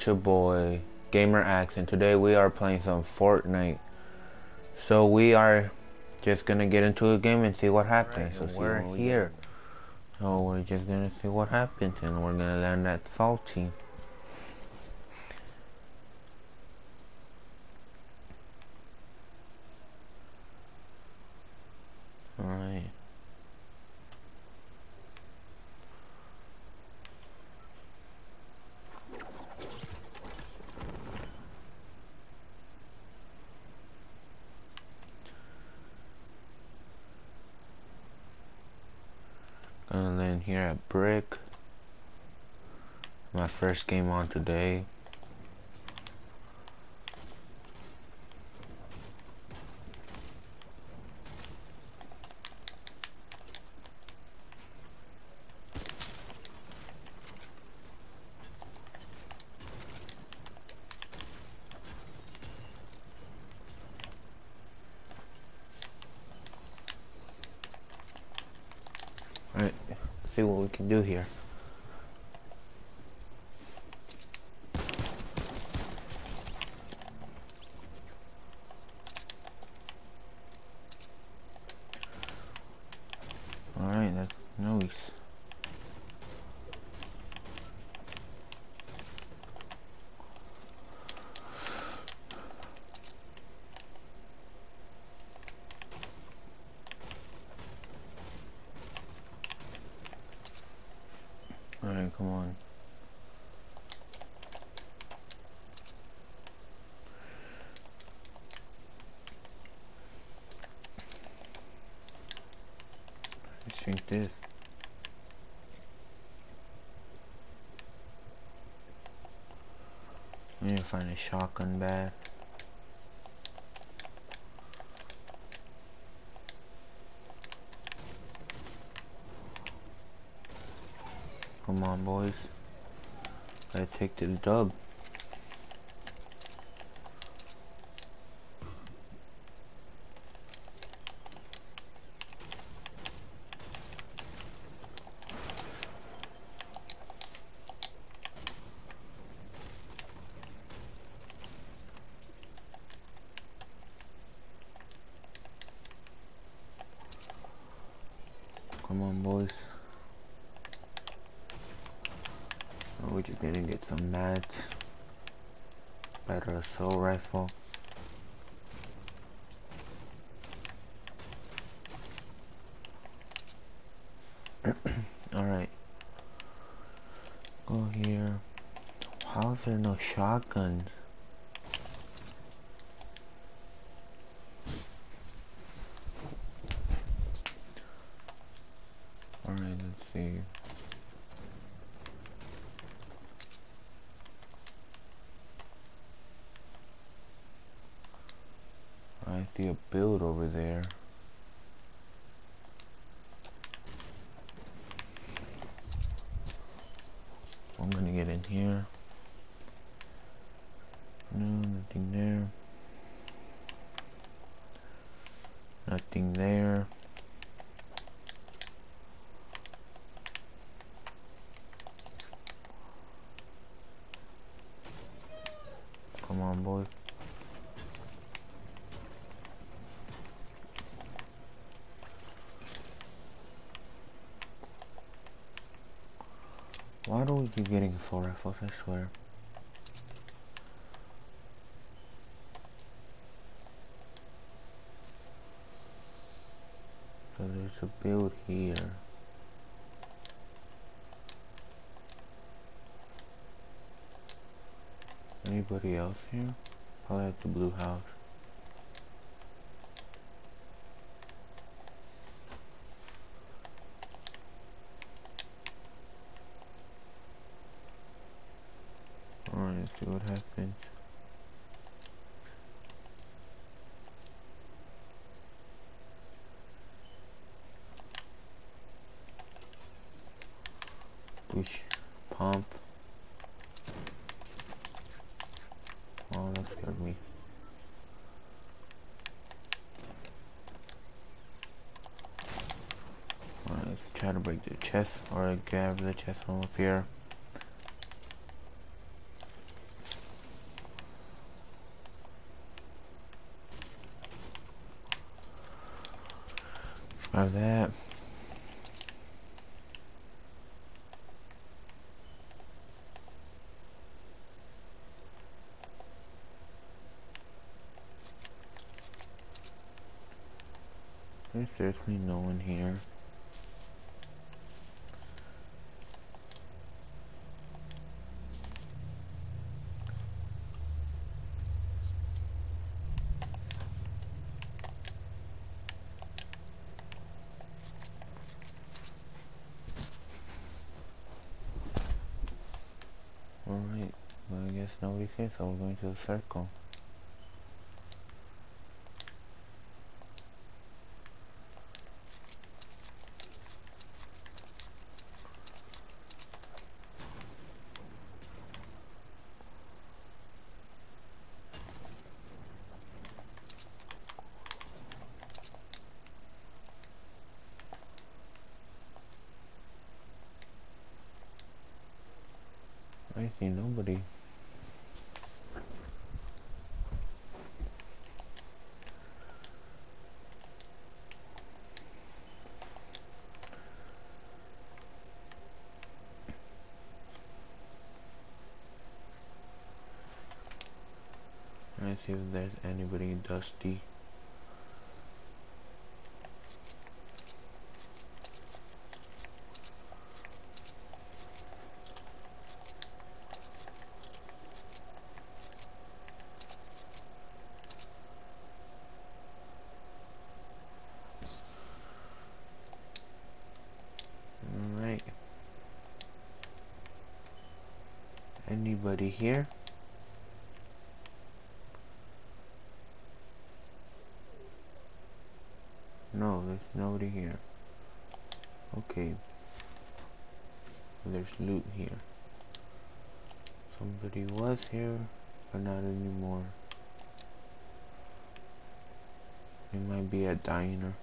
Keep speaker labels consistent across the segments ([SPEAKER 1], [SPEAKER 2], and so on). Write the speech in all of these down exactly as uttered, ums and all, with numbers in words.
[SPEAKER 1] it's your boy Gamer Axe, and today we are playing some Fortnite. So we are just gonna get into a game and see what happens. Right, so we're here. So we're just gonna see what happens, and we're gonna land at Salty. Alright. Gonna land here at Brick. My first game on today. Alright, see what we can do here. Alright, that's nice. Alright, come on. Let's drink this. I need to find a shotgun bag. Come on, boys. Gotta take the dub. Come on, boys. Oh, we're just gonna get some mats. Better assault rifle. Alright. Go here. How is there no shotguns? Alright, let's see. I see a build over there. I'm gonna get in here. No, nothing there. Nothing there. Come on, boy. Why do we keep getting assault rifles, I swear? So there's a build here. Anybody else here? Probably at the blue house. Alright, let's see what happens. Push, pump. Oh, that scared me. Alright, let's try to break the chest, or grab the chest from up here. Of that. There's seriously no one here. Alright, well, I guess nobody's here, so we're going to the circle. I see nobody. Let's see if there's anybody dusty. Alright. Anybody here? No, there's nobody here. Okay. There's loot here. Somebody was here, but not anymore. It might be a diner.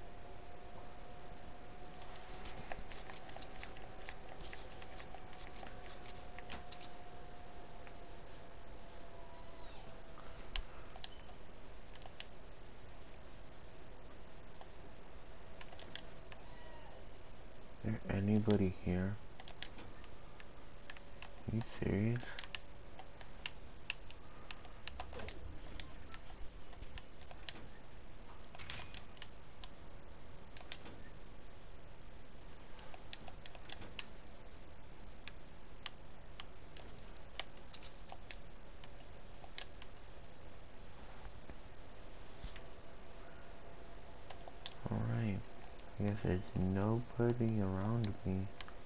[SPEAKER 1] Is there anybody here? Are you serious? Alright. I guess there's nobody around me.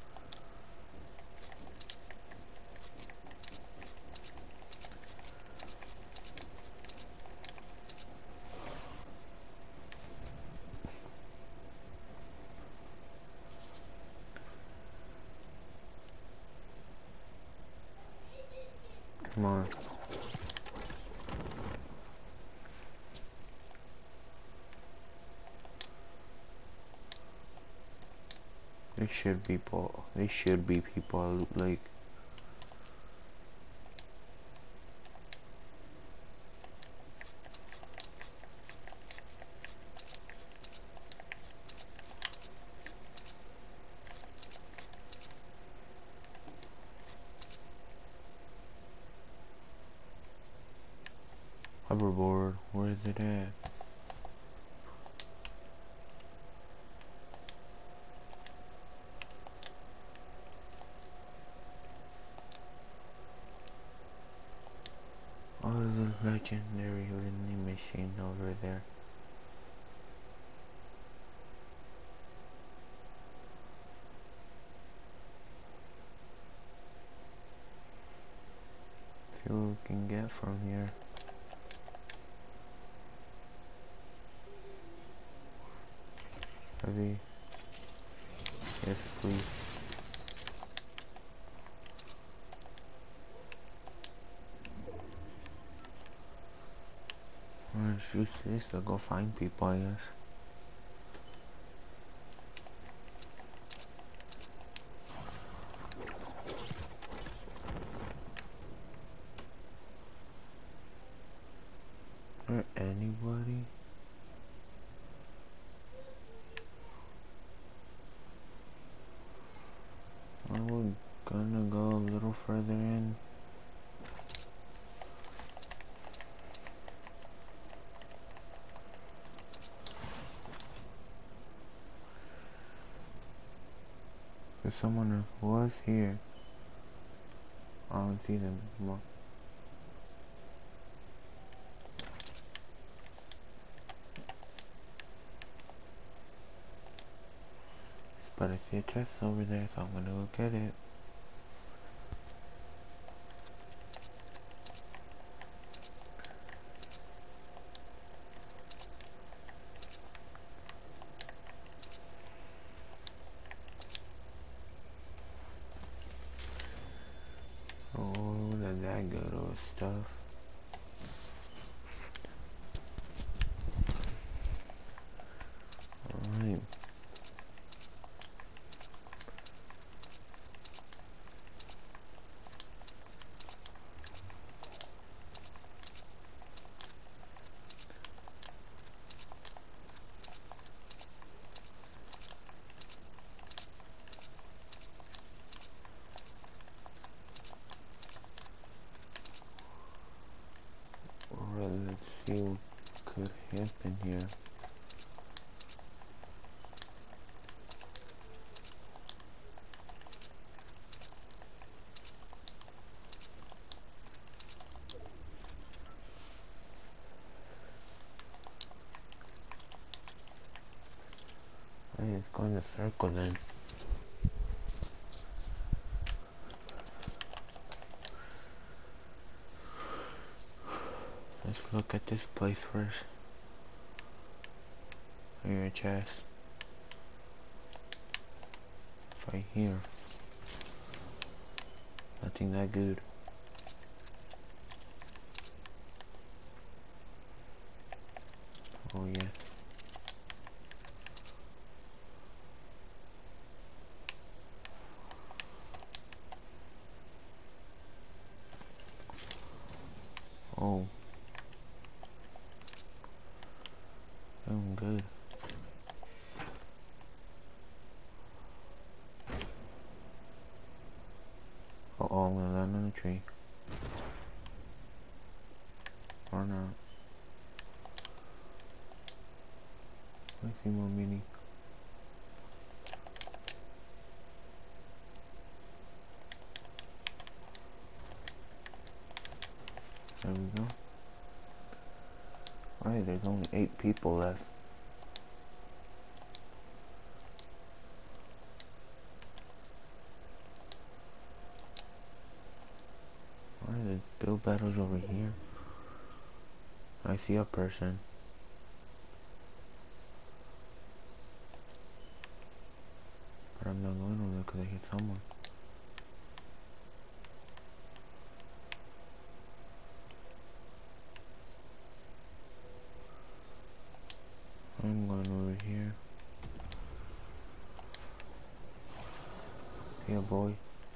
[SPEAKER 1] Come on. There should be people. There should be people at Loot Lake. Hoverboard, where is it at? Oh, the legendary vending machine over there. See what we can get from here. Heavy. Yes, please. Well, shoot this to go find people, I guess. Or anybody? Cause someone was here. I don't see them anymore. But I see a chest over there, so I'm gonna go get it. Oh, that that good old stuff. Alright. Alright, let's see what could happen here. Hey, let's go in the circle then. Let's look at this place first. Here, a chest. It's right here. Nothing that good. Oh yeah. Oh. I'm good. Uh oh, I'm gonna land on a tree. Or not. I see more mini. There we go. Alright, there's only eight people left. Alright, there's build battles over here. I see a person. But I'm not going over there because I hit someone. I'm going over here. Yeah, boy.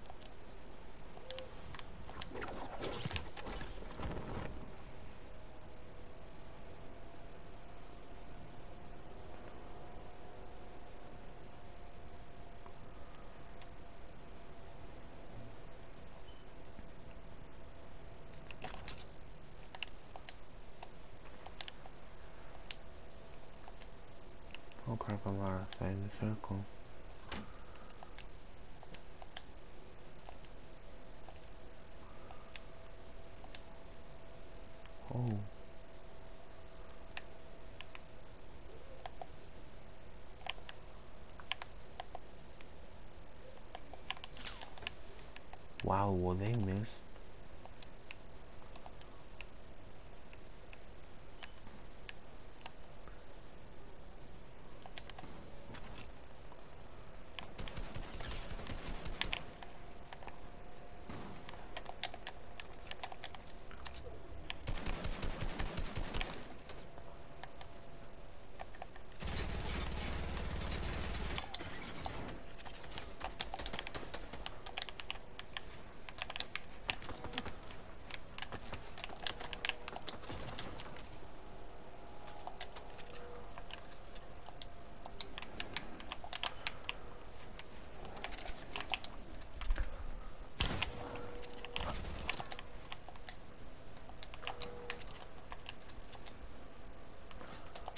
[SPEAKER 1] Oh crap, I'm outside the circle. Oh. Wow, well they missed.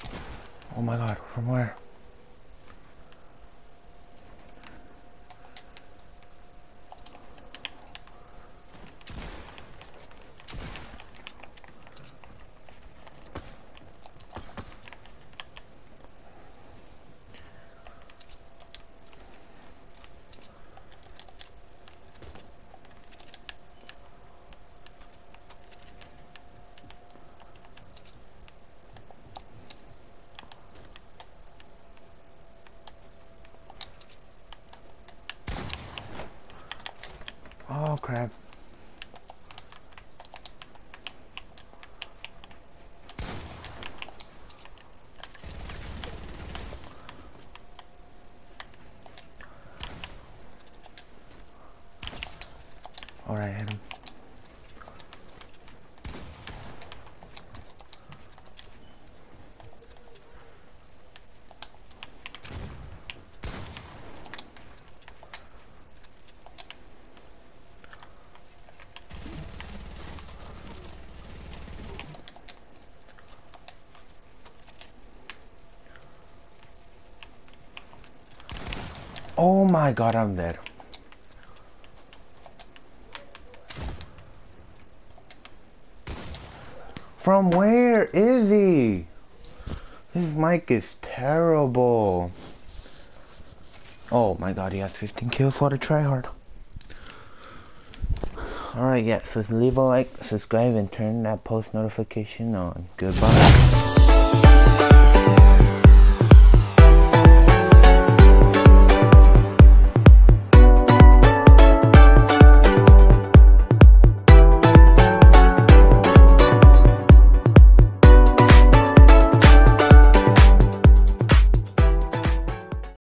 [SPEAKER 1] Oh my god, from where? Alright, hit him. Oh my god, I'm dead. From where is he? His mic is terrible. Oh my god, he has fifteen kills. What a tryhard. Alright, yeah, so leave a like, subscribe, and turn that post notification on. Goodbye.